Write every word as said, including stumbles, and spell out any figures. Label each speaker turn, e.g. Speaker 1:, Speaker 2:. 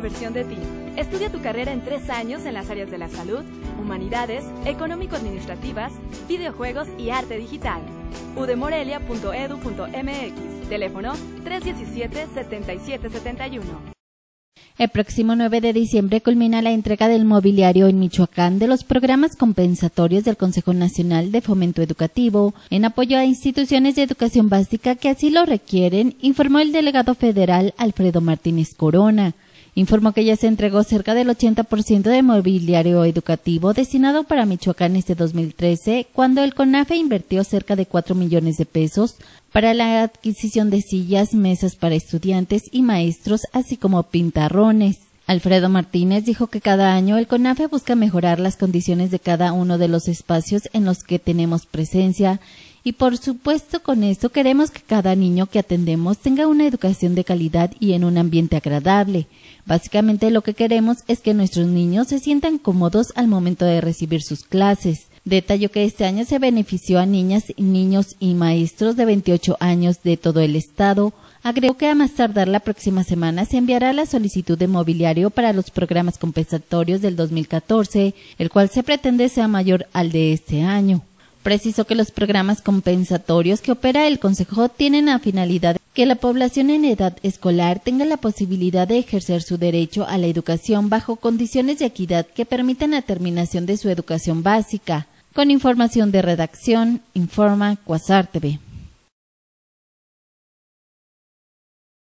Speaker 1: Versión de ti. Estudia tu carrera en tres años en las áreas de la salud, humanidades, económico-administrativas, videojuegos y arte digital. u d morelia punto e d u punto m x. Teléfono tres uno siete, siete siete siete uno.
Speaker 2: El próximo nueve de diciembre culmina la entrega del mobiliario en Michoacán de los programas compensatorios del Consejo Nacional de Fomento Educativo en apoyo a instituciones de educación básica que así lo requieren, informó el delegado federal Alfredo Martínez Corona. Informó que ya se entregó cerca del ochenta por ciento de mobiliario educativo destinado para Michoacán este dos mil trece, cuando el CONAFE invirtió cerca de cuatro millones de pesos para la adquisición de sillas, mesas para estudiantes y maestros, así como pintarrones. Alfredo Martínez dijo que cada año el CONAFE busca mejorar las condiciones de cada uno de los espacios en los que tenemos presencia y por supuesto con esto queremos que cada niño que atendemos tenga una educación de calidad y en un ambiente agradable. Básicamente lo que queremos es que nuestros niños se sientan cómodos al momento de recibir sus clases. Detalló que este año se benefició a niñas, niños y maestros de veintiocho años de todo el estado. Agregó que a más tardar la próxima semana se enviará la solicitud de mobiliario para los programas compensatorios del dos mil catorce, el cual se pretende sea mayor al de este año. Precisó que los programas compensatorios que opera el Consejo tienen a finalidad que la población en edad escolar tenga la posibilidad de ejercer su derecho a la educación bajo condiciones de equidad que permitan la terminación de su educación básica. Con información de redacción, informa Quasar T V.